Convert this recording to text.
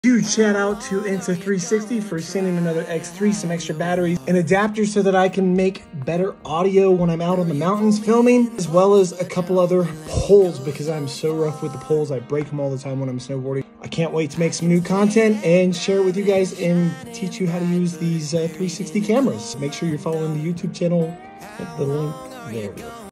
Huge shout out to Insta360 for sending another X3, some extra batteries, and adapters so that I can make better audio when I'm out on the mountains filming, as well as a couple other poles because I'm so rough with the poles. I break them all the time when I'm snowboarding. I can't wait to make some new content and share it with you guys and teach you how to use these 360 cameras. Make sure you're following the YouTube channel at the link there.